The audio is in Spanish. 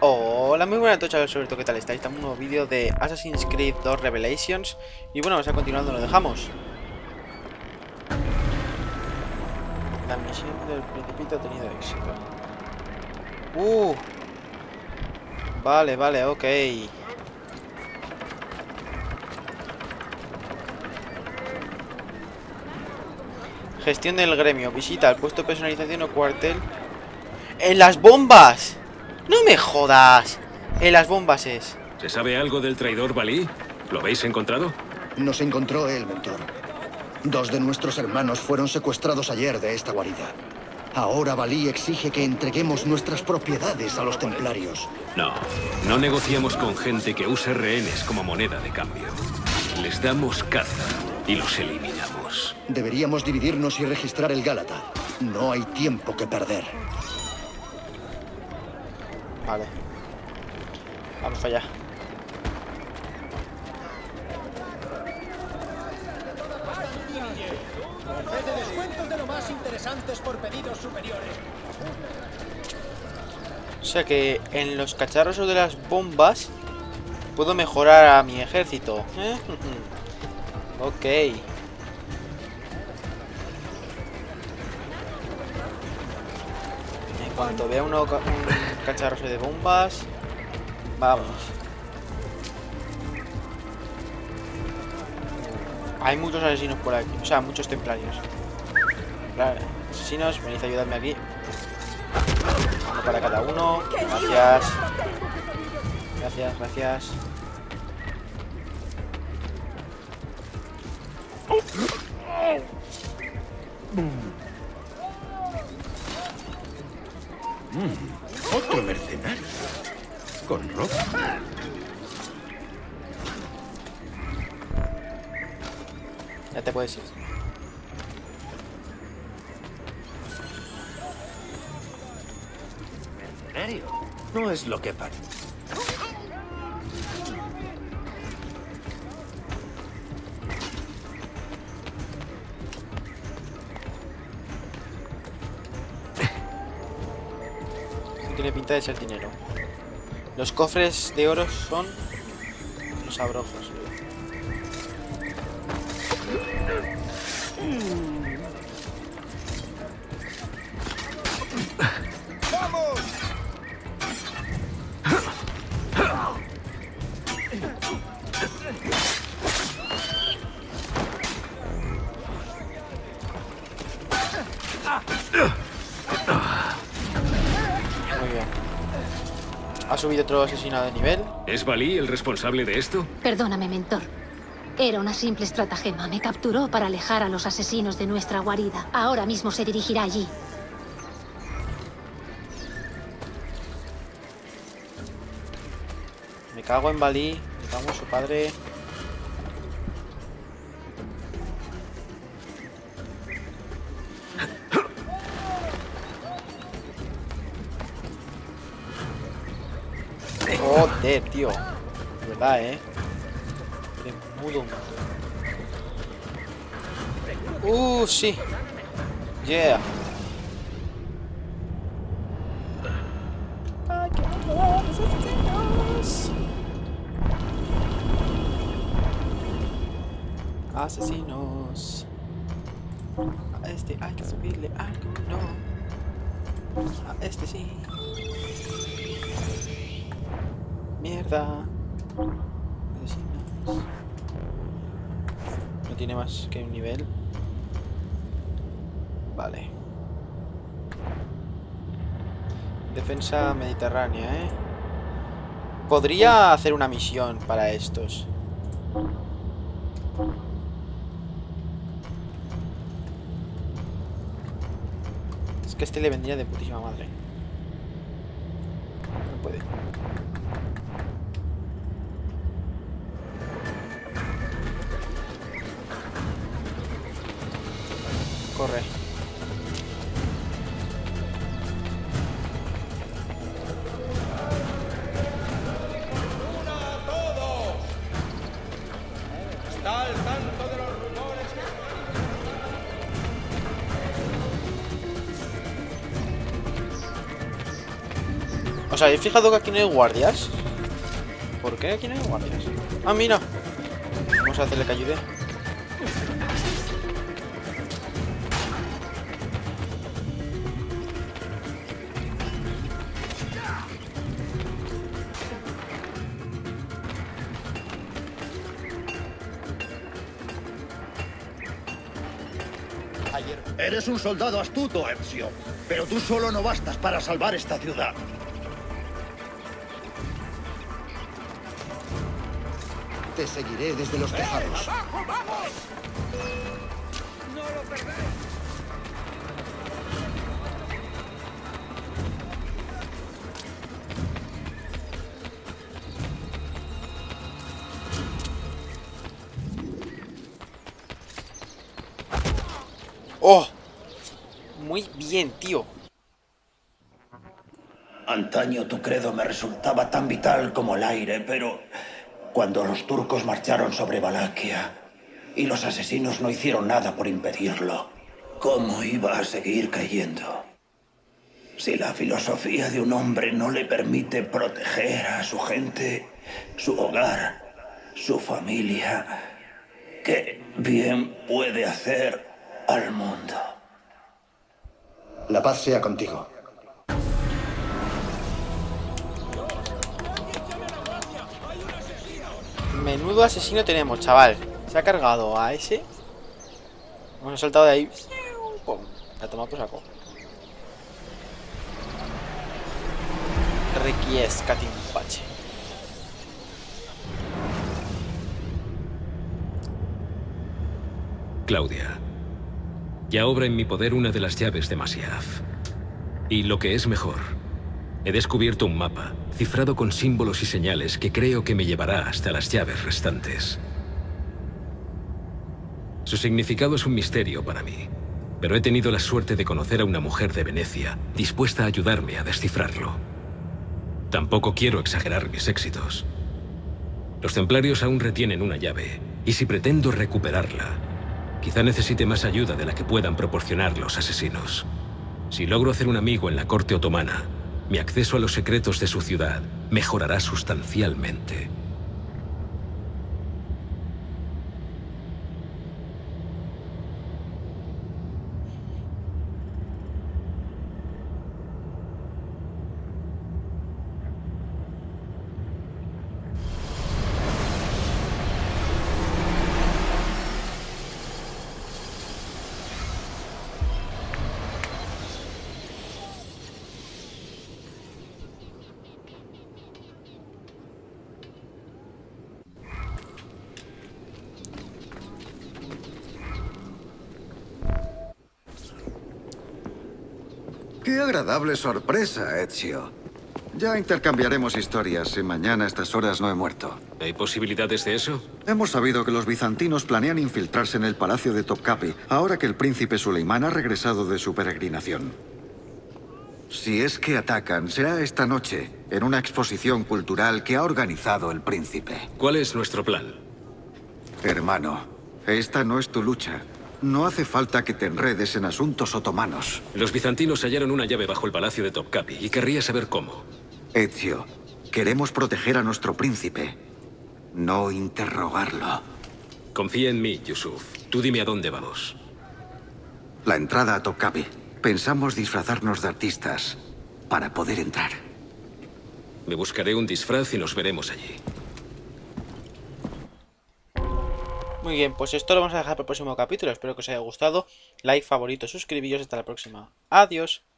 Hola, muy buenas a todos, sobre todo, ¿qué tal estáis? Estamos en un nuevo vídeo de Assassin's Creed 2 Revelations. Y bueno, vamos a continuar donde lo dejamos. La misión del Principito ha tenido éxito. Vale, ok. Gestión del gremio. Visita al puesto de personalización o cuartel. ¡En las bombas! ¡No me jodas! En las bombas es. ¿Se sabe algo del traidor Balí? ¿Lo habéis encontrado? Nos encontró él, mentor. 2 de nuestros hermanos fueron secuestrados ayer de esta guarida. Ahora Balí exige que entreguemos nuestras propiedades a los templarios. No negociamos con gente que use rehenes como moneda de cambio. Les damos caza y los eliminamos. Deberíamos dividirnos y registrar el Gálata. No hay tiempo que perder. Vale. Vamos allá. Ofrece descuentos de lo más interesantes por pedidos superiores. O sea que en los cacharros o de las bombas puedo mejorar a mi ejército. Ok. En cuanto vea un cacharro de bombas, vamos. Hay muchos asesinos por aquí, o sea, muchos templarios. Vale, asesinos, venid a ayudarme aquí. Uno para cada uno. Gracias. Gracias. Otro mercenario. Con ropa. Ya te puedes ir. Mercenario. No es lo que parece. Tiene pinta de ser dinero. Los cofres de oro son los abrojos. Muy bien. Ha subido otro asesino de nivel. ¿Es Balí el responsable de esto? Perdóname, mentor. Era una simple estratagema. Me capturó para alejar a los asesinos de nuestra guarida. Ahora mismo se dirigirá allí. Me cago en Balí. Me cago en su padre. Joder, tío. De verdad, de mudo. Sí. Yeah. Asesinos. A este hay que subirle algo, no. A este sí. Mierda. Asesinos. No tiene más que un nivel. Vale. Defensa mediterránea, Podría hacer una misión para estos. Es que este le vendría de putísima madre. No puede. Corre. Está al tanto de los rumores. ¿Os habéis fijado que aquí no hay guardias? ¿Por qué aquí no hay guardias? Ah, mira. Vamos a hacerle que ayude. Eres un soldado astuto, Ezio. Pero tú solo no bastas para salvar esta ciudad. Te seguiré desde los tejados. ¡Oh! Muy bien, tío. Antaño tu credo me resultaba tan vital como el aire, pero cuando los turcos marcharon sobre Valaquia y los asesinos no hicieron nada por impedirlo, ¿cómo iba a seguir creyendo? Si la filosofía de un hombre no le permite proteger a su gente, su hogar, su familia, ¿qué bien puede hacer al mundo? La paz sea contigo. Menudo asesino tenemos, chaval. Se ha cargado a ese. Hemos saltado de ahí. ¡Pum! La toma por saco. Requiescat in pace. Claudia. Ya obra en mi poder una de las llaves de Masyaf. Y lo que es mejor, he descubierto un mapa, cifrado con símbolos y señales que creo que me llevará hasta las llaves restantes. Su significado es un misterio para mí, pero he tenido la suerte de conocer a una mujer de Venecia dispuesta a ayudarme a descifrarlo. Tampoco quiero exagerar mis éxitos. Los templarios aún retienen una llave, y si pretendo recuperarla, quizá necesite más ayuda de la que puedan proporcionar los asesinos. Si logro hacer un amigo en la corte otomana, mi acceso a los secretos de su ciudad mejorará sustancialmente. ¡Qué agradable sorpresa, Ezio! Ya intercambiaremos historias si mañana a estas horas no he muerto. ¿Hay posibilidades de eso? Hemos sabido que los bizantinos planean infiltrarse en el palacio de Topkapi, ahora que el príncipe Suleimán ha regresado de su peregrinación. Si es que atacan, será esta noche, en una exposición cultural que ha organizado el príncipe. ¿Cuál es nuestro plan? Hermano, esta no es tu lucha. No hace falta que te enredes en asuntos otomanos. Los bizantinos hallaron una llave bajo el palacio de Topkapi y querría saber cómo. Ezio, queremos proteger a nuestro príncipe, no interrogarlo. Confía en mí, Yusuf. Tú dime a dónde vamos. La entrada a Topkapi. Pensamos disfrazarnos de artistas para poder entrar. Me buscaré un disfraz y nos veremos allí. Muy bien, pues esto lo vamos a dejar para el próximo capítulo. Espero que os haya gustado. Like, favorito, suscribíos. Hasta la próxima. Adiós.